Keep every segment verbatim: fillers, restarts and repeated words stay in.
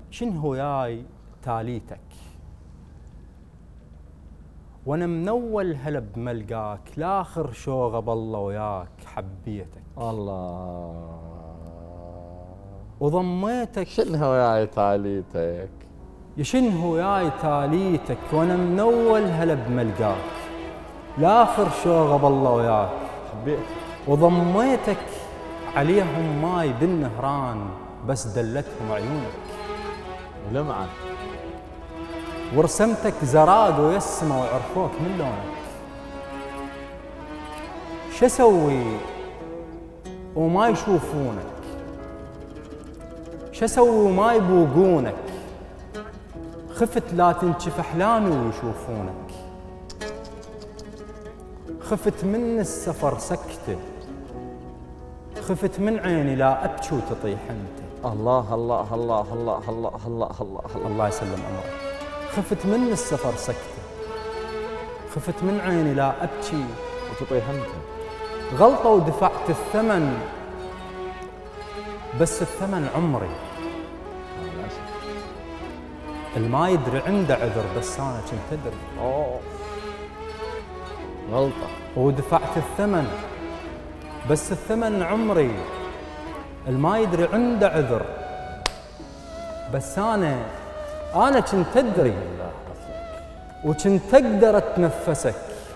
شنو وياي تاليتك وانا منول هلا بملقاك، لاخر شوغه بالله وياك حبيتك الله وضميتك. شنو وياي تاليتك يا شنو وياي تاليتك وانا منول هلا بملقاك، لاخر شوغه بالله وياك حبيتك وضميتك. عليهم ماي بالنهران بس دلتهم عيونك، ولمعة ورسمتك زراد ويسمى وعرفوك من لونك. شسوي وما يشوفونك، شسوي وما يبوقونك، خفت لا تنشف احلامي ويشوفونك. خفت من السفر سكته، خفت من عيني لا ابكي وتطيح انت. الله الله الله الله الله الله الله الله يسلم امرك. خفت من السفر سكته، خفت من عيني لا ابكي وتطيح انت. غلطه ودفعت الثمن، بس الثمن عمري. الما يدري عنده عذر بس انا كنت ادري. اوه غلطه ودفعت الثمن، بس الثمن عمري. الما يدري عنده عذر بس انا انا كنت ادري، وكنت اقدر اتنفسك،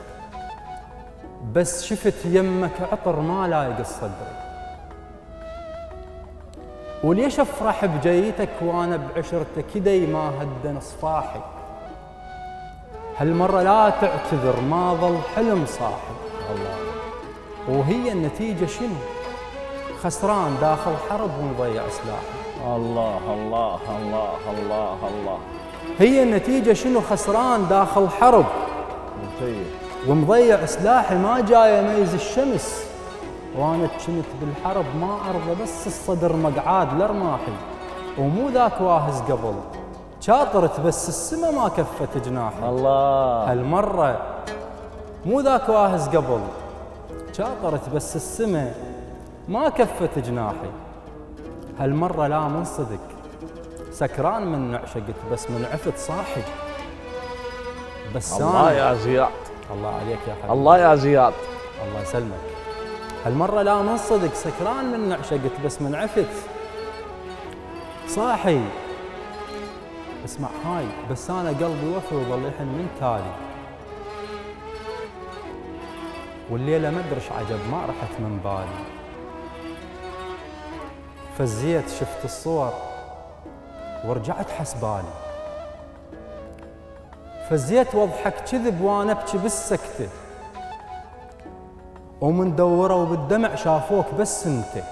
بس شفت يمك عطر ما لايق الصدر. وليش افرح بجيتك وانا بعشرتك كدي ما هدن صفاحي. هالمره لا تعتذر ما ظل حلم صاحي. الله وهي النتيجه شنو؟ خسران داخل حرب ومضيع سلاحي. الله الله الله الله الله. هي النتيجه شنو؟ خسران داخل حرب ممتاز ومضيع سلاحي. ما جاي اميز الشمس وانا كنت بالحرب ما ارضى، بس الصدر مقعاد لرماحي. ومو ذاك واهز قبل، شاطرت بس السما ما كفت جناحي. الله هالمره مو ذاك واهز قبل، شاطرت بس السما ما كفت جناحي. هالمره لا من صدق، سكران من عشقت بس من عفت صاحي. بس الله يا زياد، الله عليك يا حبيبي، الله يا زياد، الله يسلمك. هالمرة لا من صدق، سكران من عشقت بس من عفت صاحي. اسمع هاي، بس انا قلبي وفي وظل يحن من تالي. والليلة ما ادري عجب ما رحت من بالي. فزيت شفت الصور ورجعت حسبالي. فزيت واضحك كذب وانا ابكي بالسكته، ومن دوروا بالدمع شافوك بس انت،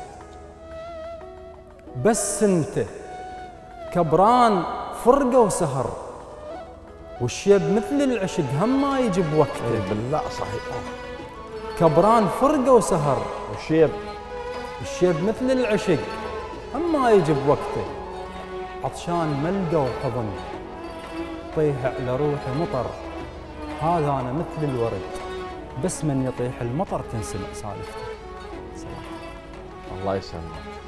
بس انت. كبران فرقه وسهر، والشيب مثل العشق هم ما يجي بوقته. بالله صحيح. كبران فرقه وسهر، والشيب الشيب مثل العشق هم ما يجي بوقته. عطشان ملقى وحضن، طيح على روحي مطر. هذا انا مثل الورد، بس من يطيح المطر تنسمع سالفته. الله يسلمك.